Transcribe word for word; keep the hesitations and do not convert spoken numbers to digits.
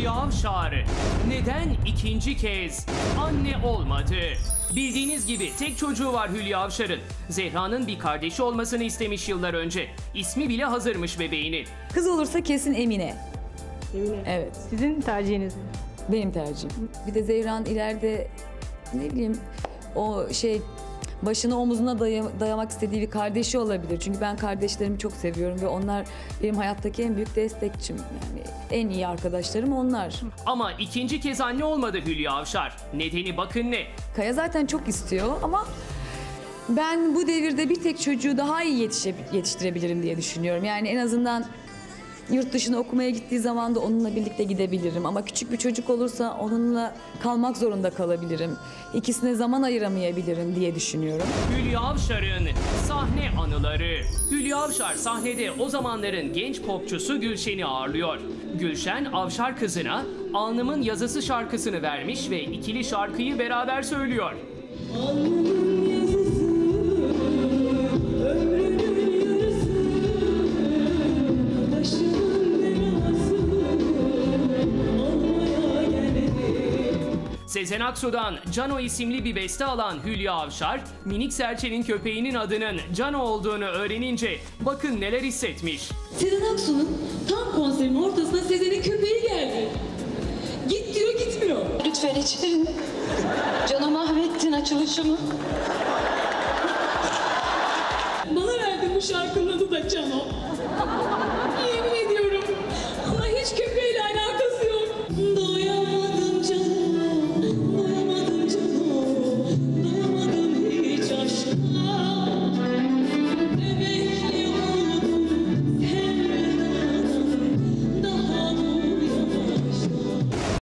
Hülya Avşar neden ikinci kez anne olmadı? Bildiğiniz gibi tek çocuğu var Hülya Avşar'ın. Zehra'nın bir kardeşi olmasını istemiş yıllar önce. İsmi bile hazırmış bebeğinin. Kız olursa kesin Emine. Emine. Evet. Sizin tercihiniz mi? Benim tercihim. Bir de Zehra'nın ileride ne bileyim o şey başını omuzuna daya- dayamak istediği bir kardeşi olabilir. Çünkü ben kardeşlerimi çok seviyorum ve onlar benim hayattaki en büyük destekçim. Yani en iyi arkadaşlarım onlar. Ama ikinci kez anne olmadı Hülya Avşar. Nedeni bakın ne? Kaya zaten çok istiyor ama ben bu devirde bir tek çocuğu daha iyi yetişe- yetiştirebilirim diye düşünüyorum. Yani en azından yurt dışına okumaya gittiği zaman da onunla birlikte gidebilirim. Ama küçük bir çocuk olursa onunla kalmak zorunda kalabilirim. İkisine zaman ayıramayabilirim diye düşünüyorum. Hülya Avşar'ın sahne anıları. Hülya Avşar sahnede o zamanların genç popçusu Gülşen'i ağırlıyor. Gülşen Avşar kızına Alnımın Yazısı şarkısını vermiş ve ikili şarkıyı beraber söylüyor. Alnımın yazısı, ömrümün yarısı, başımın belası, olmaya geldi. Sezen Aksu'dan Cano isimli bir beste alan Hülya Avşar, minik serçenin köpeğinin adının Cano olduğunu öğrenince bakın neler hissetmiş. Sezen Aksu'nun tam konserinin ortasına Sezen'in köpeği geldi. Git diyor, gitmiyor. Lütfen içerin. Canı mahvettin açılışımı.